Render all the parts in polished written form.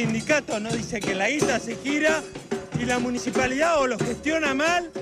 sindicatos nos dicen que la guita se gira y la municipalidad o lo gestiona mal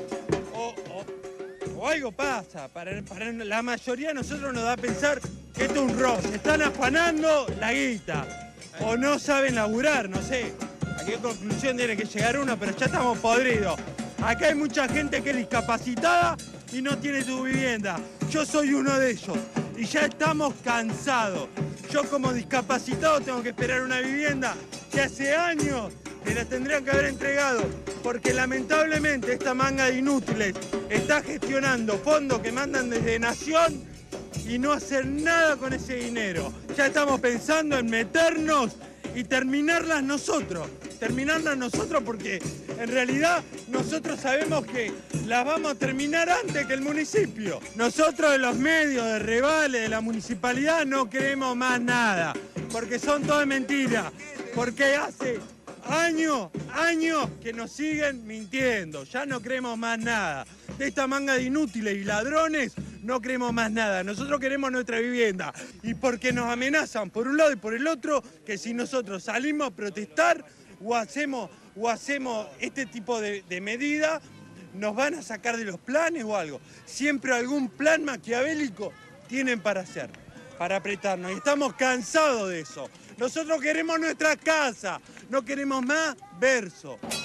o algo pasa. Para la mayoría de nosotros nos da a pensar que esto es un robo. Se están afanando la guita o no saben laburar, no sé. ¿A qué conclusión tiene que llegar uno? Pero ya estamos podridos. Acá hay mucha gente que es discapacitada y no tiene su vivienda. Yo soy uno de ellos y ya estamos cansados. Yo como discapacitado tengo que esperar una vivienda que hace años que la tendrían que haber entregado, porque lamentablemente esta manga de inútiles está gestionando fondos que mandan desde Nación y no hacer nada con ese dinero. Ya estamos pensando en meternos y terminarlas nosotros porque en realidad nosotros sabemos que las vamos a terminar antes que el municipio. Nosotros de los medios, de Revale, de la municipalidad no queremos más nada, porque son todas mentiras, porque hace años que nos siguen mintiendo, ya no creemos más nada. De esta manga de inútiles y ladrones no creemos más nada. Nosotros queremos nuestra vivienda y porque nos amenazan por un lado y por el otro, que si nosotros salimos a protestar o hacemos este tipo de medidas, nos van a sacar de los planes o algo. Siempre algún plan maquiavélico tienen para hacer, para apretarnos. Y estamos cansados de eso. Nosotros queremos nuestra casa, no queremos más verso.